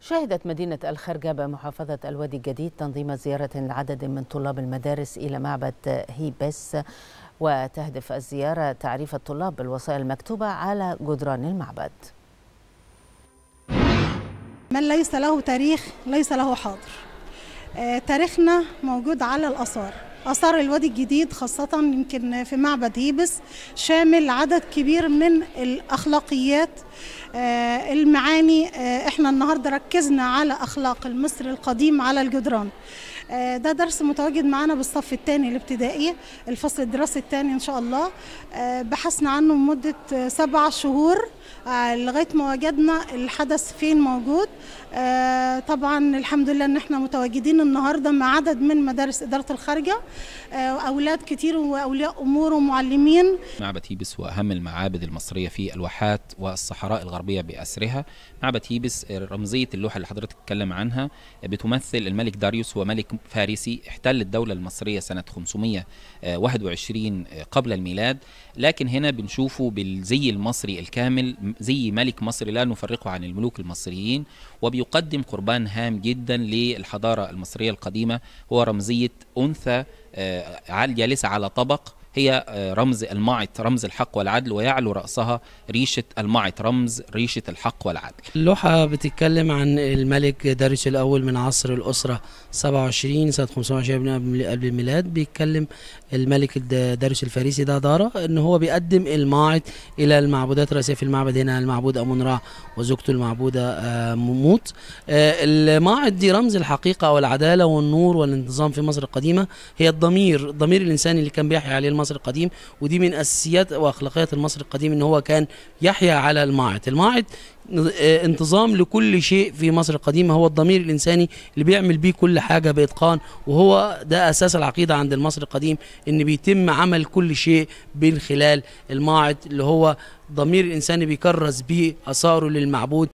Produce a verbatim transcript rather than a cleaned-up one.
شهدت مدينة الخرجة بمحافظة الوادي الجديد تنظيم زيارة لعدد من طلاب المدارس إلى معبد هيبس، وتهدف الزيارة تعريف الطلاب بالوصايا المكتوبة على جدران المعبد. من ليس له تاريخ ليس له حاضر. آه تاريخنا موجود على الآثار، آثار الوادي الجديد خاصة يمكن في معبد هيبس شامل عدد كبير من الأخلاقيات، آه المعاني. آه احنا النهاردة ركزنا على أخلاق المصري القديم على الجدران. آه ده درس متواجد معنا بالصف الثاني الابتدائي، الفصل الدراسي الثاني إن شاء الله. آه بحثنا عنه لمدة سبع شهور آه لغاية ما وجدنا الحدث فين موجود. آه طبعا الحمد لله ان احنا متواجدين النهارده مع عدد من مدارس إدارة الخارجة، آه أولاد كتير وأولياء أمور ومعلمين. معبد هيبس هو أهم المعابد المصرية في الواحات والصحراء الغربية بأسرها. معبد هيبس رمزية اللوحة اللي حضرتك تتكلم عنها بتمثل الملك داريوس، هو ملك فارسي احتل الدولة المصرية سنة خمسمائة وواحد وعشرين قبل الميلاد، لكن هنا بنشوفه بالزي المصري الكامل، زي ملك مصري لا نفرقه عن الملوك المصريين، وبيقدم قربان هام جدا للحضارة المصرية القديمة. هو رمزية أنثى جالسة على طبق، هي رمز الماعط، رمز الحق والعدل، ويعلو رأسها ريشة الماعط، رمز ريشة الحق والعدل. اللوحة بتتكلم عن الملك داريوس الأول من عصر الأسرة سبعة وعشرين سنة خمسمائة وعشرين قبل الميلاد. بيتكلم الملك داريوس الفارسي ده دارة إن هو بيقدم الماعط إلى المعبودات الرئيسية في المعبد، هنا المعبود أمون را وزوجته المعبودة موت. الماعط دي رمز الحقيقة والعدالة والنور والانتظام في مصر القديمة، هي الضمير الضمير الإنساني اللي كان بيحيا عليه المصري القديم، ودي من اساسيات واخلاقيات المصري القديم ان هو كان يحيا على الماعط. الماعط انتظام لكل شيء في مصر القديمه، هو الضمير الانساني اللي بيعمل بيه كل حاجه باتقان، وهو ده اساس العقيده عند المصري القديم، ان بيتم عمل كل شيء من خلال الماعط اللي هو ضمير الانساني بيكرس بيه اثاره للمعبود.